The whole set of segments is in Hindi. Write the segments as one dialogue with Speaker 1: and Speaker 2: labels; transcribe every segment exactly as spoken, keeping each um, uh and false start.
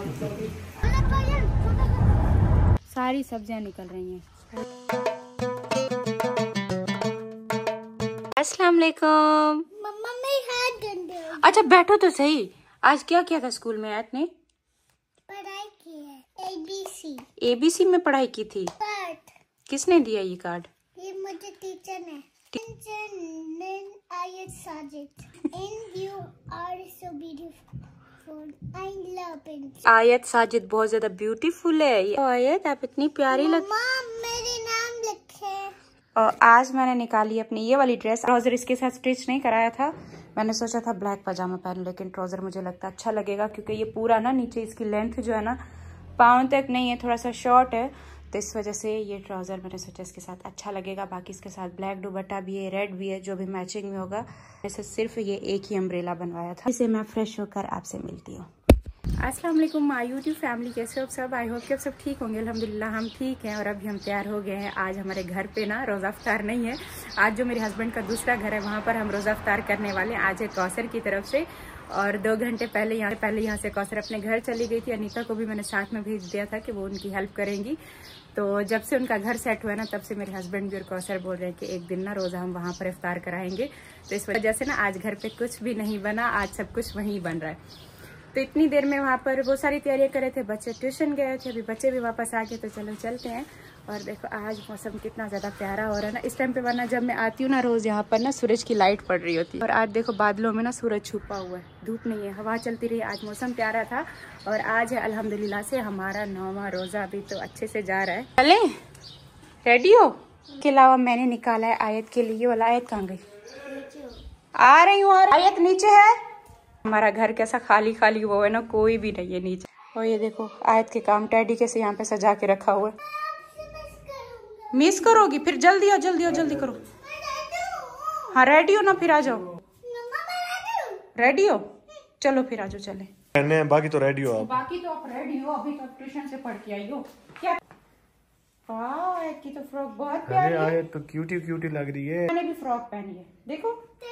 Speaker 1: सारी सब्जियां निकल रही हैं। अस्सलाम वालेकुम।
Speaker 2: मम्मा मेरी हाथ गंदे हो गए।
Speaker 1: अच्छा बैठो तो सही। आज क्या किया था स्कूल में आपने?
Speaker 2: पढ़ाई की है। एबीसी।
Speaker 1: एबीसी में पढ़ाई की थी।
Speaker 2: कार्ड
Speaker 1: किसने दिया ये कार्ड?
Speaker 2: ये मुझे टीचर ने। आयत Sajid. And you are so beautiful. I love it.
Speaker 1: आयत साजिद बहुत ज्यादा ब्यूटीफुल है। ये आयत आप इतनी प्यारी लग।
Speaker 2: मम्मा मेरे नाम लिखे।
Speaker 1: और आज मैंने निकाली अपनी ये वाली ड्रेस। ट्राउजर इसके साथ स्टिच नहीं कराया था। मैंने सोचा था ब्लैक पजामा पहन, लेकिन ट्राउजर मुझे लगता अच्छा लगेगा क्योंकि ये पूरा ना नीचे इसकी लेंथ जो है ना पाँव तक नहीं है, थोड़ा सा शॉर्ट है, तो इस वजह से ये ट्राउजर मैंने सोचा इसके साथ अच्छा लगेगा। बाकी इसके साथ ब्लैक दुपट्टा भी है, रेड भी है, जो भी मैचिंग में होगा। ऐसे सिर्फ ये एक ही अम्ब्रेला बनवाया था। इसे मैं फ्रेश होकर आपसे मिलती हूँ। अस्सलाम वालेकुम माय यूट्यूब फैमिली, कैसे हो सब? आई होप कि आप सब ठीक होंगे। अल्हम्दुलिल्लाह हम ठीक हैं और अभी हम तैयार हो गए हैं। आज हमारे घर पे ना रोज़ा इफ्तार नहीं है। आज जो मेरे हस्बैंड का दूसरा घर है वहाँ पर हम रोज़ा इफ्तार करने वाले हैं। आज है कौसर की तरफ से, और दो घंटे पहले यहाँ पहले यहाँ से कौसर अपने घर चली गई थी। अनीता को भी मैंने साथ में भेज दिया था कि वो उनकी हेल्प करेंगी। तो जब से उनका घर सेट हुआ ना तब से मेरे हस्बैंड भी और कौसर बोल रहे हैं कि एक दिन ना रोज़ा हम वहाँ पर इफ्तार कराएंगे। तो इस वजह से ना आज घर पे कुछ भी नहीं बना, आज सब कुछ वहीं बन रहा है। तो इतनी देर में वहाँ पर वो सारी तैयारियां कर रहे थे, बच्चे ट्यूशन गए थे, अभी बच्चे भी वापस आ गए, तो चलो चलते हैं। और देखो आज मौसम कितना ज़्यादा प्यारा हो रहा है ना इस टाइम पे, वरना जब मैं आती हूँ ना रोज़ यहाँ पर ना सूरज की लाइट पड़ रही होती है, और आज देखो बादलों में ना सूरज छुपा हुआ है, धूप नहीं है, हवा चलती रही। आज मौसम प्यारा था और आज है अल्हम्दुलिल्लाह से हमारा नौवां रोज़ा, अभी तो अच्छे से जा रहा है। चले रेडी हो? के अलावा मैंने निकाला है आयत के लिए। वाला आयत कहाँ गई? आ रही हूँ। आयत नीचे है। हमारा घर कैसा खाली खाली वो है ना, कोई भी नहीं है नीचे। और ये देखो आयत के काम टैडी कैसे यहाँ पे सजा के रखा हुआ है। मिस करोगी? फिर जल्दी आओ, जल्दी आओ, जल्दी करो। हाँ रेडी हो ना? फिर आ जाओ। रेडी हो? चलो फिर आ जाओ, चले।
Speaker 3: मैंने बाकी तो रेडी हो आप?
Speaker 1: बाकी तो आप रेडी हो, अभी तो ट्यूशन से पढ़ के आई हो। क्या आयत की तो फ्रॉक बहुत प्यारी है।
Speaker 3: आयत तो क्यूटी क्यूटी लग रही है।
Speaker 1: मैंने भी फ्रॉक पहनी है, देखो।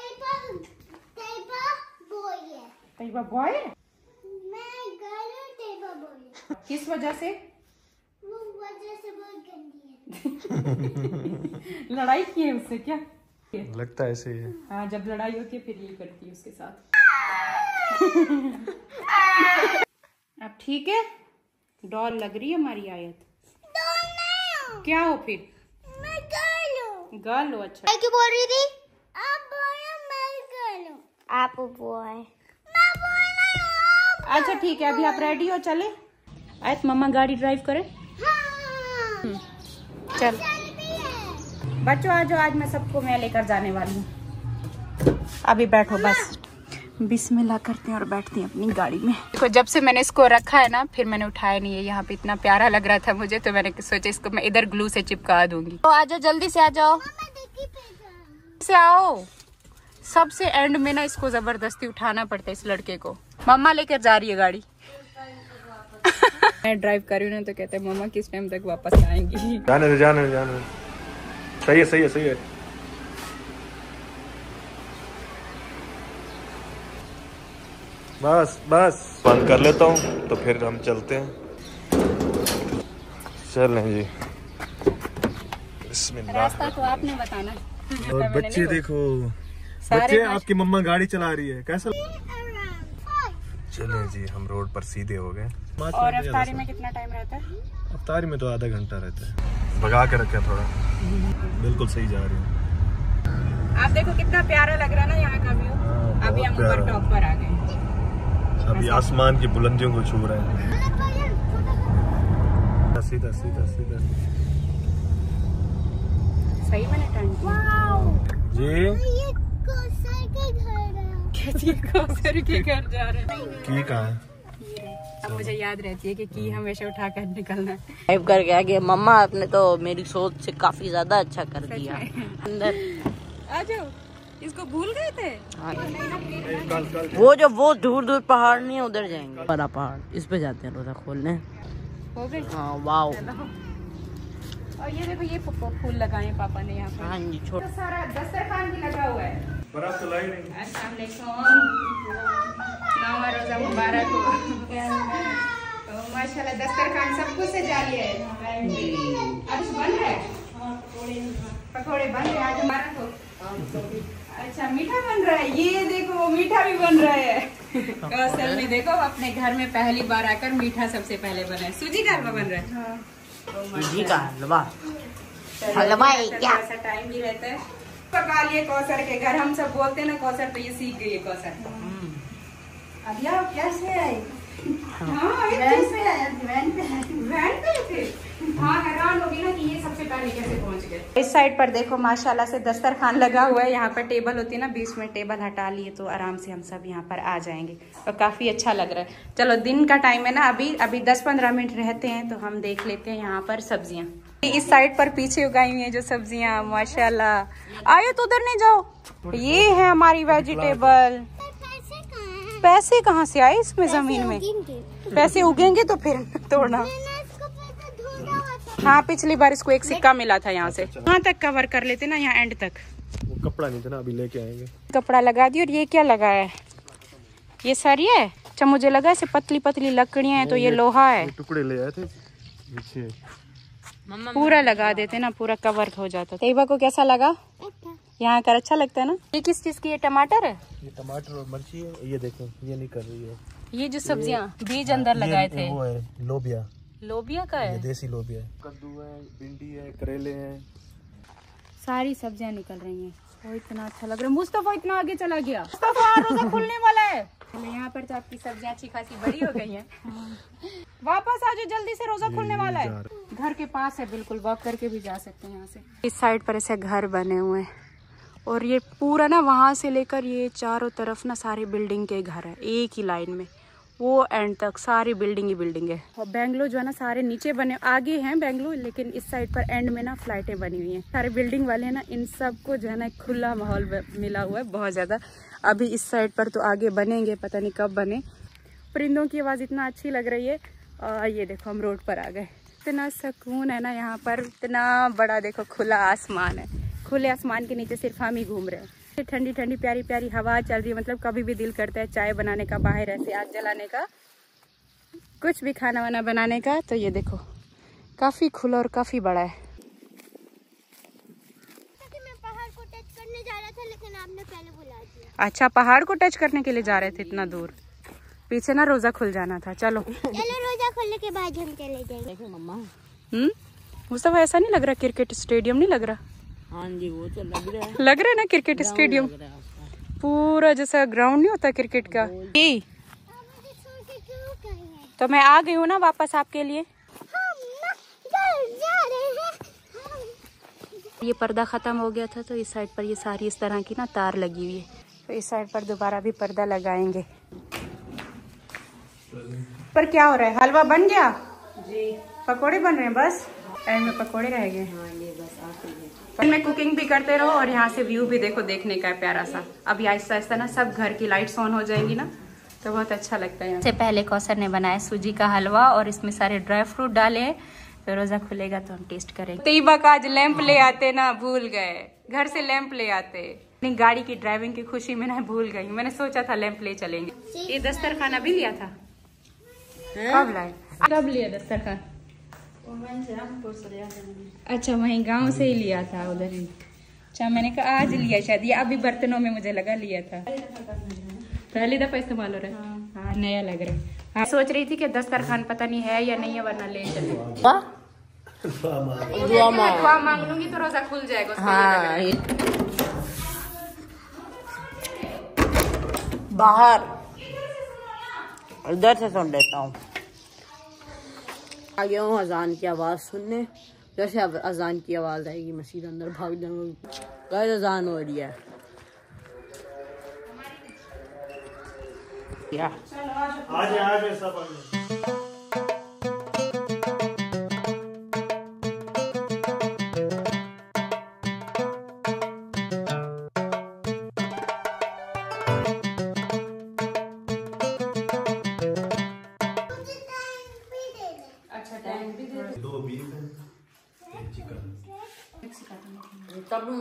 Speaker 1: तैयबा बॉय है?
Speaker 2: मैं गर्ल हूं, तैयबा बॉय है।
Speaker 1: किस वजह से?
Speaker 2: वो वजह से बहुत गंदी है।
Speaker 1: लड़ाई की है उससे क्या?
Speaker 3: लगता है ऐसे ही है।
Speaker 1: हाँ जब लड़ाई होती है फिर ये करती है उसके साथ। अब ठीक है, डॉल लग रही है हमारी आयत।
Speaker 2: डॉल नहीं हूं।
Speaker 1: क्या हो फिर?
Speaker 2: मैं गर्ल हूं।
Speaker 1: गर्ल हो? अच्छा
Speaker 2: मैं क्यों बोल रही थी? आप बॉय हो, मैं गर्ल हूं। आप बॉय।
Speaker 1: अच्छा ठीक है, अभी आप रेडी हो? चले आयत, मम्मा गाड़ी ड्राइव करें?
Speaker 2: हाँ।
Speaker 1: चल बच्चों आ जाओ, आज मैं सबको मैं लेकर जाने वाली हूँ। अभी बैठो बस, बिस्मिल्लाह करते हैं और बैठते हैं अपनी गाड़ी में। देखो जब से मैंने इसको रखा है ना फिर मैंने उठाया नहीं है। यहाँ पे इतना प्यारा लग रहा था मुझे, तो मैंने सोचा इसको मैं इधर ग्लू से चिपका दूंगी। तो आ जाओ, जल्दी से आ जाओ। से आओ। सबसे एंड में ना इसको जबरदस्ती उठाना पड़ता है इस लड़के को। मम्मा लेकर जा रही है गाड़ी। मैं ड्राइव कर रही हूँ ना तो कहते हैं मम्मा किस टाइम तक वापस आएंगी।
Speaker 3: जाने दे, जाने दे, जाने दे। सही है, सही है, सही है। बस बस बंद कर लेता हूँ तो फिर हम चलते हैं। चलें जी।
Speaker 1: रास्ता तो आपने बताना।
Speaker 3: और बच्चे देखो, बच्चे आपकी मम्मा गाड़ी चला रही है, कैसा? चलें जी, हम रोड पर सीधे हो गए।
Speaker 1: और अफ्तारी में कितना टाइम रहता है?
Speaker 3: अफ्तारी में तो आधा घंटा रहता है। भगा के रखा थोड़ा। बिल्कुल सही जा रही है।
Speaker 1: आप देखो कितना प्यारा लग रहा है ना यहाँ का व्यू। अभी हम ऊपर टॉप पर आ गए,
Speaker 3: अभी आसमान की बुलंदियों को छू रहे हैं। सीधा सीधा सीधा
Speaker 1: सही मैंने टर्न किया
Speaker 3: जी।
Speaker 1: कैसी कौसर के घर जा रहे हैं?
Speaker 3: की कहाँ है?
Speaker 1: अब मुझे याद रहती है कि की हमेशा उठा कर निकलना है।
Speaker 4: टाइप करके आगे मम्मा आपने तो मेरी सोच से काफी ज्यादा अच्छा कर दिया। अंदर
Speaker 1: आ जाओ। इसको भूल गए थे?
Speaker 4: वो जो वो दूर दूर पहाड़ नहीं है उधर जाएंगे, बड़ा पहाड़, इस पे जाते हैं रोजा खोलने।
Speaker 1: हो गए?
Speaker 4: हाँ वाओ।
Speaker 1: और ये देखो ये फूल लगाए हैं पापा ने यहाँ पर।
Speaker 4: हाँ जी, छोटा
Speaker 1: तो सारा दस्तरखान भी लगा हुआ है।
Speaker 3: बड़ा तो लाई नहीं।
Speaker 1: अस्सलाम वालेकुम, नौवां रोजा मुबारक हो। माशाल्लाह दस्तरखान सब कुछ सजा लिया है। अब बन रहा है, पकौड़े बन रहे हैं आज हमारा तो। अच्छा मीठा बन रहा है, ये देखो मीठा भी बन रहा है। कौशल में देखो अपने घर में पहली बार आकर मीठा सबसे पहले बना है। सूजी का हलवा बन रहा है। हाँ।
Speaker 4: सूजी का हलवा,
Speaker 1: हलवा क्या टाइम भी रहता है। पका लिए कौसर के घर, हम सब बोलते हैं ना कौसर, तो ये सीख गई है कौसर। अभी आप कैसे आए? हाँ वैन पे आए, वैन पे वैन पे थे। हाँ हैरान होगी ना कि ये सबसे पहले कैसे पहुंच गए। इस साइड पर देखो माशाल्लाह से दस्तरखान लगा हुआ है। यहाँ पर टेबल होती है ना, बीच में टेबल हटा लिए तो आराम से हम सब यहाँ पर आ जाएंगे और काफी अच्छा लग रहा है। चलो दिन का टाइम है ना, अभी अभी दस पंद्रह मिनट रहते हैं तो हम देख लेते हैं यहाँ पर सब्जियाँ। इस साइड पर पीछे उगाई हुई है जो सब्जियाँ माशाल्लाह। आयो तो उधर नहीं जाओ, ये है हमारी वेजिटेबल। पैसे कहाँ से आए इसमें? जमीन में पैसे उगेंगे तो फिर तोड़ना। हाँ पिछली बार इसको एक सिक्का मिला था यहाँ से। यहाँ तक कवर कर लेते ना, यहाँ एंड तक।
Speaker 3: वो कपड़ा नहीं था ना, अभी लेके आएंगे।
Speaker 1: कपड़ा लगा दिया। और ये क्या लगा है? ये सरिया है। अच्छा मुझे लगा ऐसे पतली पतली लकड़ियाँ हैं तो ये लोहा है।
Speaker 3: टुकड़े ले आए थे नीचे,
Speaker 1: पूरा लगा देते ना, पूरा कवर हो जाता। तैयबा को कैसा लगा? यहाँ कर अच्छा लगता है ना। ये किस चीज की? ये टमाटर है,
Speaker 3: ये टमाटर और मिर्ची है। ये देखो ये नहीं कर रही है।
Speaker 1: ये जो सब्जियाँ बीज अंदर लगाए थे
Speaker 3: वो है लोबिया।
Speaker 1: लोबिया का है,
Speaker 3: ये देसी लोबिया है। कद्दू है, भिंडी है, करेले हैं,
Speaker 1: सारी सब्जियाँ निकल रही हैं। वो इतना अच्छा लग रहा है। मुस्तफा इतना आगे चला गया। मुस्तफा रोजा खुलने वाला है। यहाँ पर तो आपकी सब्जियाँ अच्छी खासी बड़ी हो गई हैं। वापस आ जाओ जल्दी से, रोजा खुलने वाला है। घर के पास है, बिल्कुल वॉक करके भी जा सकते हैं यहाँ से। इस साइड पर ऐसे घर बने हुए हैं और ये पूरा ना वहाँ से लेकर ये चारों तरफ ना सारे बिल्डिंग के घर है एक ही लाइन में, वो एंड तक सारी बिल्डिंग ही बिल्डिंग है। और बेंगलो जो है ना सारे नीचे बने, आगे हैं बेंगलो, लेकिन इस साइड पर एंड में ना फ्लाइटें बनी हुई हैं। सारे बिल्डिंग वाले हैं ना, इन सबको जो है ना खुला माहौल मिला हुआ है बहुत ज़्यादा। अभी इस साइड पर तो आगे बनेंगे, पता नहीं कब बने। परिंदों की आवाज़ इतना अच्छी लग रही है। और ये देखो हम रोड पर आ गए। इतना सुकून है ना यहाँ पर, इतना बड़ा देखो खुला आसमान है। खुले आसमान के नीचे सिर्फ हम ही घूम रहे हैं। ठंडी ठंडी प्यारी प्यारी हवा चल रही है। मतलब कभी भी दिल करता है चाय बनाने का, बाहर ऐसे आग जलाने का, कुछ भी खाना वाना बनाने का। तो ये देखो काफी खुला और काफी बड़ा है।
Speaker 2: मैं पहाड़ को टच करने जा रहा था लेकिन आपने पहले बुला दिया।
Speaker 1: अच्छा पहाड़ को टच करने के लिए जा रहे थे इतना दूर? पीछे ना रोजा खुल जाना था। चलो
Speaker 2: चलो रोजा खुलने के बाद हम चले जाएंगे।
Speaker 4: मम्मा
Speaker 1: हम्म मुस्तफा ऐसा नहीं लग रहा क्रिकेट स्टेडियम नहीं लग रहा?
Speaker 4: हाँ जी वो तो लग रहा है,
Speaker 1: लग रहा है ना क्रिकेट स्टेडियम, पूरा जैसा ग्राउंड नहीं होता क्रिकेट का। ये तो मैं आ गई हूँ ना वापस आपके लिए। ये पर्दा खत्म हो गया था तो इस साइड पर ये सारी इस तरह की ना तार लगी हुई है, तो इस साइड पर दोबारा भी पर्दा लगाएंगे। पर क्या हो रहा है? हलवा बन गया जी, पकोड़े बन रहे हैं, बस एंड में पकोड़े रह गए। मैं कुकिंग भी करते रहो और यहाँ से व्यू भी देखो, देखने का है प्यारा सा। अभी आहिस्ता आहिस्ता ना सब घर की लाइट्स ऑन हो जाएंगी ना, तो बहुत अच्छा लगता है। इससे पहले कौसर ने बनाया सूजी का हलवा और इसमें सारे ड्राई फ्रूट डाले हैं, तो रोजा खुलेगा तो हम टेस्ट करेंगे। तैयबा का आज लैंप ले आते ना, भूल गए, घर से लैंप ले आते। अपनी गाड़ी की ड्राइविंग की खुशी में ना भूल गई। मैंने सोचा था लैंप ले चलेंगे। ये दस्तरखान अभी लिया था? कब लाए? कब लिया दस्तरखान? अच्छा वहीं गांव से ही लिया था, उधर ही। अच्छा मैंने कहा आज लिया शायद, ये अभी बर्तनों में मुझे लगा लिया था। पहली दफा इस्तेमाल हो रहा है। हाँ, हाँ नया लग रहा है। हाँ, सोच रही थी कि दस्तरखान पता नहीं है या नहीं है, वरना ले चले। दुआ मांग लूंगी तो रोजा खुल जाएगा।
Speaker 4: हाँ बाहर इधर से सुन लेता हूँ। आ गया हूँ अजान की आवाज़ सुनने। जैसे अब अजान की आवाज़ आएगी मैं सीधा अंदर भाग जाऊंगा। गाइस अजान हो रही है। क्या
Speaker 3: आज आज सब दो बीफ चिकन।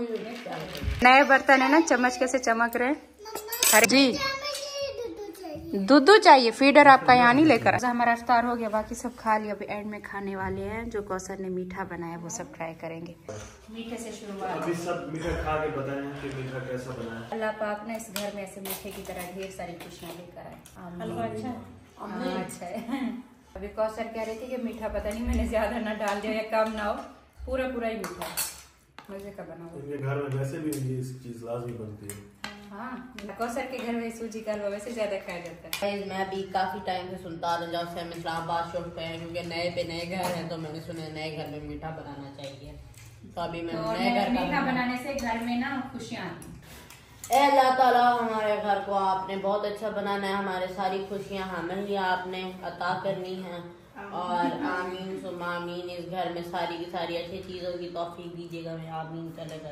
Speaker 1: नए बर्तन है ना, चम्मच कैसे चमक रहे हैं। अरे जी दूध दूध चाहिए, फीडर आपका यहाँ नहीं लेकर। हमारा इफ्तार हो गया, बाकी सब खा लिया। अभी एंड में खाने वाले हैं जो कौसर ने मीठा बनाया वो सब ट्राई करेंगे। मीठे से शुरुआत।
Speaker 3: अभी सब मीठा खा के बताएं कि मीठा कैसा बना है।
Speaker 1: अल्लाह पाक ने इस घर में ऐसे मीठे की तरह ढेर सारी खुशियाँ लेकर आए। हलवा अच्छा हाँ, अच्छा है। अभी कौसर कह रही थी कि मीठा पता नहीं मैंने ज्यादा ना डाल दिया या कम ना हो, पूरा पूरा ही मीठा है, मजे का बना हुआ।
Speaker 3: घर में वैसे भी ये चीज लाजमी बनती है।
Speaker 1: हाँ, कौसर के घर में सूजी का हलवा वैसे ज्यादा खाया जाता है।
Speaker 4: मैं भी काफी टाइम से सुनता आ रहा जब से हम इस्लामाबाद शिफ्ट हुए हैं, क्योंकि नए पे नए घर हैं तो मैंने सुना नए घर में मीठा बनाना चाहिए। तो अभी मैं
Speaker 1: तो
Speaker 4: नए घर का
Speaker 1: मीठा बनाने से घर में ना खुशियाँ आती हैं।
Speaker 4: ए अल्लाह ताला हमारे घर को आपने बहुत अच्छा बनाना है, हमारे सारी खुशियाँ हमें ही आपने अता करनी है और आमीन सुम आमीन। इस घर में सारी की सारी अच्छी चीजों की तौफीक दीजिएगा। मैं आमीन चलेगा।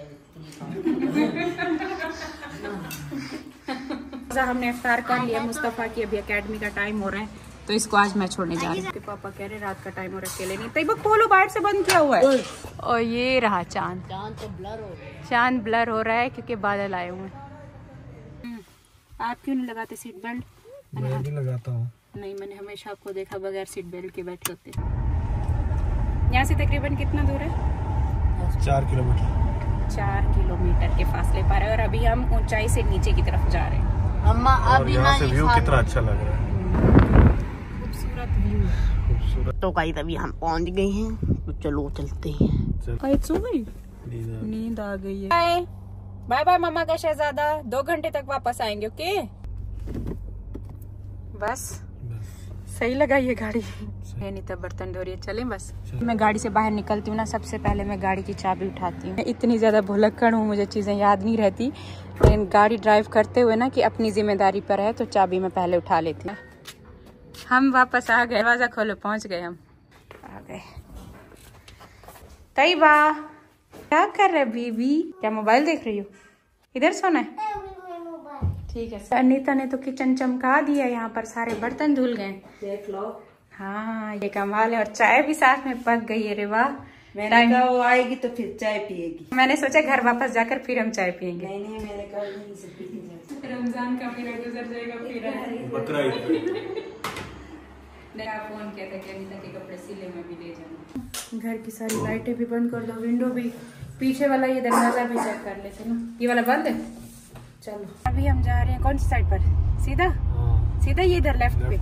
Speaker 1: हमने इफ्तार कर लिया। मुस्तफा की अभी एकेडमी का टाइम हो रहा है तो इसको आज मैं छोड़ने जा रही हूँ। पापा कह रहे रात का टाइम हो रहा है, अकेले नहीं। तैयबा खोलो, बाहर से बंद किया हुआ है। और ये रहा चांद।
Speaker 4: चांद तो ब्लर हो गया।
Speaker 1: चांद ब्लर हो रहा है क्योंकि बादल आए हुए हैं। आप क्यों नहीं लगाते सीट बेल्ट?
Speaker 3: मैं भी लगाता हूँ।
Speaker 1: नहीं, मैंने हमेशा आपको देखा बगैर सीट बेल्ट के बैठे होते। यहाँ से तकरीबन कितना दूर है?
Speaker 3: चार किलोमीटर।
Speaker 1: चार किलोमीटर के फासले पर है और अभी हम ऊंचाई से नीचे की तरफ जा रहे हैं।
Speaker 4: अम्मा अभी
Speaker 3: यहाँ से व्यू कितना अच्छा लग रहा है।
Speaker 1: खूबसूरत व्यू,
Speaker 3: खूबसूरत।
Speaker 4: तो कहीं तभी हम पहुँच गए हैं तो चलो चलते हैं।
Speaker 1: सो गई, नींद आ गई है। बाय बाय बाय मामा का शहजादा, दो घंटे तक वापस आएंगे। ओके बस, सही लगा ये गाड़ी। नहीं तो बर्तन धो रही है, चलें बस। मैं गाड़ी से बाहर निकलती हूँ ना, सबसे पहले मैं गाड़ी की चाबी उठाती हूँ। इतनी ज्यादा भुलक्कड़ हूँ, मुझे चीजें याद नहीं रहती, लेकिन गाड़ी ड्राइव करते हुए ना कि अपनी जिम्मेदारी पर है तो चाबी मैं पहले उठा लेती हूँ। हम वापस आ गए, दरवाजा खोलो, पहुंच गए, हम आ गए। तैयबा क्या कर रहे बीबी? क्या मोबाइल देख रही हो? इधर सोना है, ठीक है। अनीता ने तो किचन चमका दिया, यहाँ पर सारे बर्तन धुल गए,
Speaker 4: देख लो।
Speaker 1: हाँ ये कमाल है। और चाय भी साथ में पक गई है। रे वाह,
Speaker 4: मैंने कहा वो आएगी तो फिर चाय पिएगी।
Speaker 1: मैंने सोचा घर वापस जाकर फिर हम चाय पियेंगे।
Speaker 4: नहीं नहीं, मैंने कहा नहीं से पीएंगे।
Speaker 1: रमजान का पीरियड गुजर जाएगा फिर
Speaker 3: बकरा ईद।
Speaker 1: फोन किया था कि अनीता के कपड़े सिले में भी ले जाना। घर की सारी लाइटें भी बंद कर दो, विंडो भी, पीछे वाला ये दरवाजा भी चेक कर लेते ना, ये वाला बंद है। चलो अभी हम जा रहे हैं कौन सी साइड पर? सीधा
Speaker 3: हाँ।
Speaker 1: सीधा ये इधर लेफ्ट पे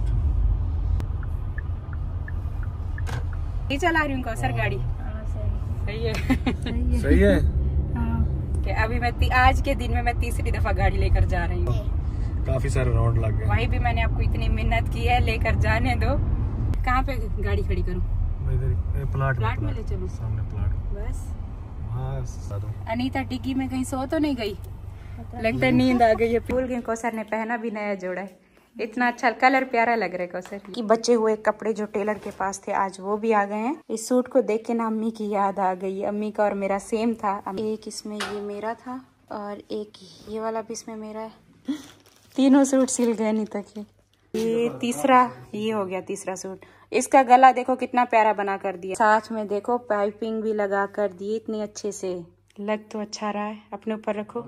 Speaker 1: ये चला रही हूँ कौसर गाड़ी। सही है
Speaker 3: सही है।
Speaker 1: हाँ। अभी मैं आज के दिन में मैं तीसरी दफा गाड़ी लेकर जा रही हूँ।
Speaker 3: काफी सारे राउंड लग गए।
Speaker 1: वही भी मैंने आपको इतनी मिन्नत की है, लेकर जाने दो। कहाँ पे गाड़ी खड़ी करूँ?
Speaker 3: इधर प्लाट
Speaker 1: प्लाट में ले चलो,
Speaker 3: सामने प्लाट।
Speaker 1: बस।
Speaker 3: हाँ,
Speaker 1: अनीता डिग्गी में कहीं सो तो नहीं गई? लगता है नींद आ गई है। भूल गई। कौसर ने पहना भी नया जोड़ा है, इतना अच्छा कलर प्यारा लग रहा है कौसर की। बचे हुए कपड़े जो टेलर के पास थे आज वो भी आ गए हैं। इस सूट को देख के ना अम्मी की याद आ गई। अम्मी का और मेरा सेम था। एक इसमें ये मेरा था और एक ये वाला भी इसमें मेरा है। तीनों सूट सिल गए अनीता के। ये तीसरा, ये हो गया तीसरा सूट। इसका गला देखो कितना प्यारा बना कर दिया, साथ में देखो पाइपिंग भी लगा कर दी इतने अच्छे से। लग तो अच्छा रहा है, अपने ऊपर रखो।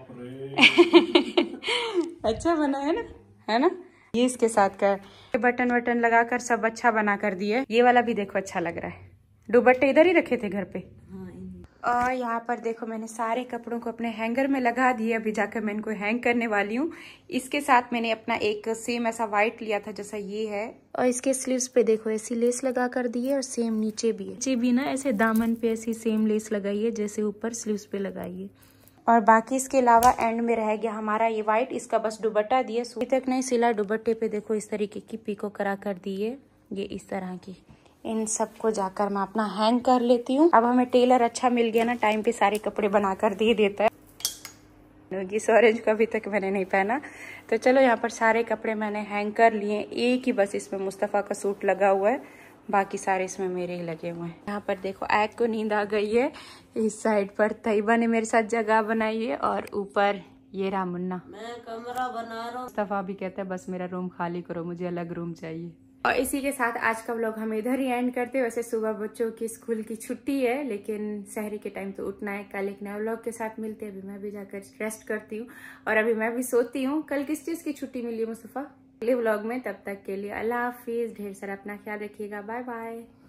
Speaker 1: अच्छा बना है ना, है ना? ये इसके साथ का बटन वटन लगाकर सब अच्छा बना कर दिए। ये वाला भी देखो अच्छा लग रहा है। दुपट्टे इधर ही रखे थे घर पे। और यहाँ पर देखो मैंने सारे कपड़ों को अपने हैंगर में लगा दिया। अभी जाकर मैं इनको हैंग करने वाली हूँ। इसके साथ मैंने अपना एक सेम ऐसा व्हाइट लिया था जैसा ये है, और इसके स्लीव्स पे देखो ऐसी लेस लगा कर दी है और सेम नीचे भी है। नीचे भी ना ऐसे दामन पे ऐसी सेम लेस लगाई है जैसे ऊपर स्लीव्स पे लगाई है। और बाकी इसके अलावा एंड में रह गया हमारा ये व्हाइट, इसका बस दुपट्टा दिए। अभी तक नहीं सिला। दुपट्टे पे देखो इस तरीके की पीको करा कर दी है, ये इस तरह की। इन सबको जाकर मैं अपना हैंग कर लेती हूँ। अब हमें टेलर अच्छा मिल गया ना, टाइम पे सारे कपड़े बना कर दे देता है। इस ऑरेंज को अभी तक मैंने नहीं पहना, तो चलो यहाँ पर सारे कपड़े मैंने हैंग कर लिए। एक ही बस इसमें मुस्तफ़ा का सूट लगा हुआ है, बाकी सारे इसमें मेरे ही लगे हुए हैं। यहाँ पर देखो ऐक को नींद आ गई है। इस साइड पर तैयबा ने मेरे साथ जगह बनाई है और ऊपर ये रहा मुन्ना।
Speaker 4: मैं कमरा बना रहा हूँ।
Speaker 1: मुस्तफ़ा भी कहता है बस मेरा रूम खाली करो, मुझे अलग रूम चाहिए। और इसी के साथ आज का व्लॉग हम इधर ही एंड करते हैं। वैसे सुबह बच्चों की स्कूल की छुट्टी है, लेकिन सहरी के टाइम तो उठना है। कल एक नए व्लॉग के साथ मिलते हैं। अभी मैं भी जाकर रेस्ट करती हूँ और अभी मैं भी सोती हूँ। कल किस चीज की छुट्टी मिली है मुस्तफ़ा? अगले व्लॉग में। तब तक के लिए अल्लाह हाफिज। ढेर सारा अपना ख्याल रखिएगा। Bye bye.